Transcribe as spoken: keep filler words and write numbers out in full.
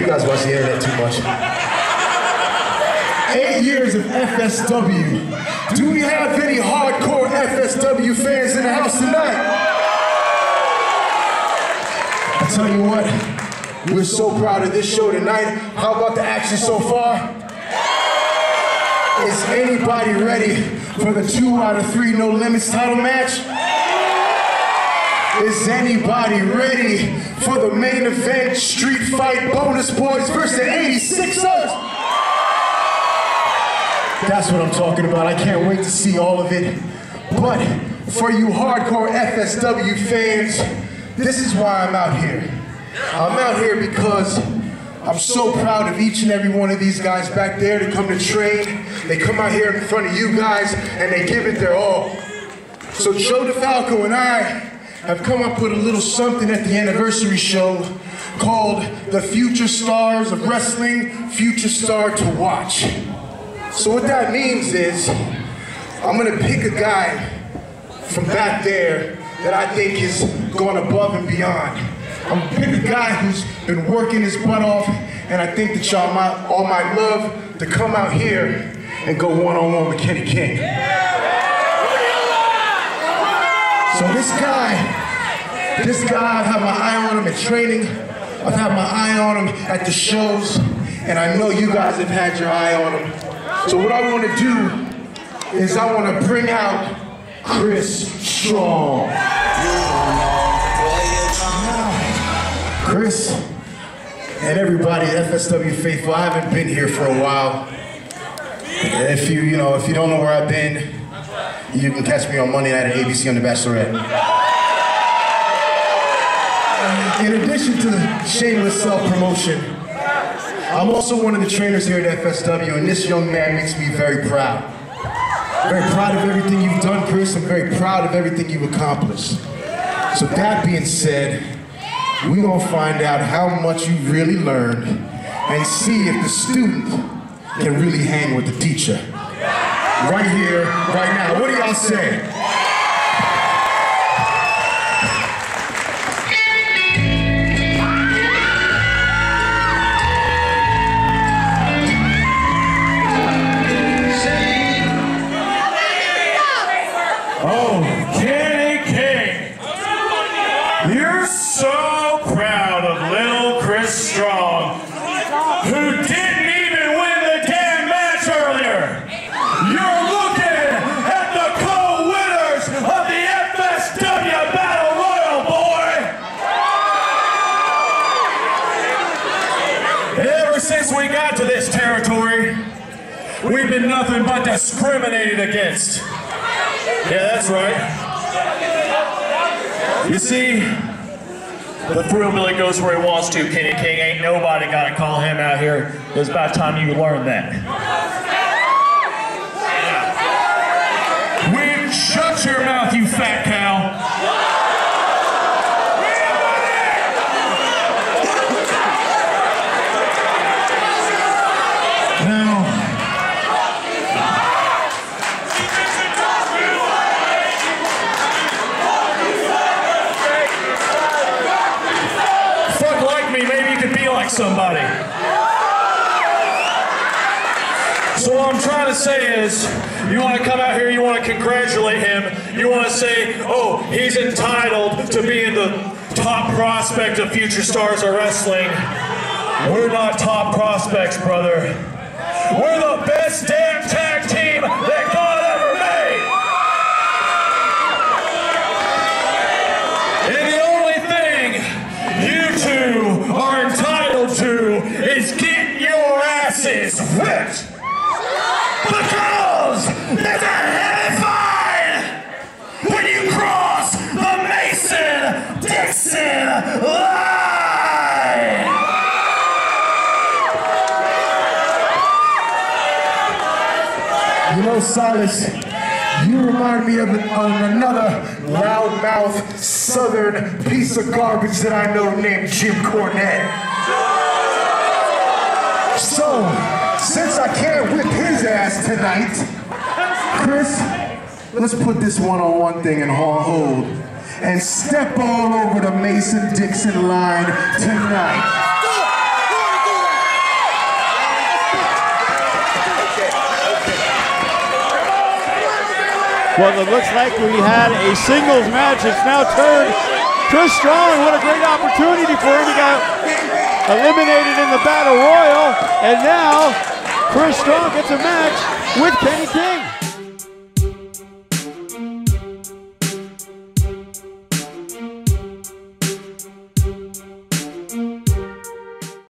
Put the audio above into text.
guys watch the internet too much. Eight years of F S W. Do we have any hardcore F S W fans in the house tonight? I tell you what, we're so proud of this show tonight. How about the action so far? Is anybody ready for the two out of three No Limits title match? Is anybody ready for the main event, Street Fight Bonus Boys versus the eighty-sixers? That's what I'm talking about. I can't wait to see all of it. But for you hardcore F S W fans, this is why I'm out here. I'm out here because I'm so proud of each and every one of these guys back there to come to train. They come out here in front of you guys and they give it their all. So Joe DeFalco and I have come up with a little something at the anniversary show called the Future Stars of Wrestling, Future Star to Watch. So what that means is, I'm gonna pick a guy from back there that I think has gone above and beyond. I'm gonna pick a guy who's been working his butt off, and I think that y'all might, all might love to come out here and go one-on-one with Kenny King. So this guy, this guy, I've had my eye on him in training, I've had my eye on him at the shows, and I know you guys have had your eye on him. So what I want to do is I want to bring out Chris Strong. Now, Chris and everybody at F S W faithful, I haven't been here for a while. If you, you know, if you don't know where I've been, you can catch me on Monday night at A B C on The Bachelorette. In addition to the shameless self-promotion, I'm also one of the trainers here at F S W, and this young man makes me very proud. Very proud of everything you've done, Chris. I'm very proud of everything you've accomplished. So that being said, we're gonna find out how much you really learned and see if the student can really hang with the teacher. Right here, right now. What do y'all say? Oh, Kenny King, you're so proud of little Chris Strong, who didn't even win the damn match earlier. You're looking at the co-winners of the F S W Battle Royal, boy. Ever since we got to this territory, we've been nothing but discriminated against. Yeah, that's right. You see, the Thrillbilly goes where he wants to, Kenny King. Ain't nobody gotta call him out here. It's about time you learn that. We shut your mouth, you fat cow. Now, somebody. So what I'm trying to say is, you want to come out here, you want to congratulate him, you want to say, oh, he's entitled to being the top prospect of Future Stars of Wrestling. We're not top prospects, brother. We're the best damn tag team that God ever made. And the only thing you two are entitled to is get your asses whipped, because there's a heavy fine when you cross the Mason-Dixon line. You know, Silas, you remind me of, of another loudmouth southern piece of garbage that I know named Jim Cornette. So, since I can't whip his ass tonight, Chris, let's put this one-on-one thing in hold and step all over the Mason-Dixon line tonight. Well, it looks like we had a singles match. It's now turned. Chris Strong, what a great opportunity for him. He got eliminated in the Battle Royal, and now Chris Strong gets a match with Kenny King.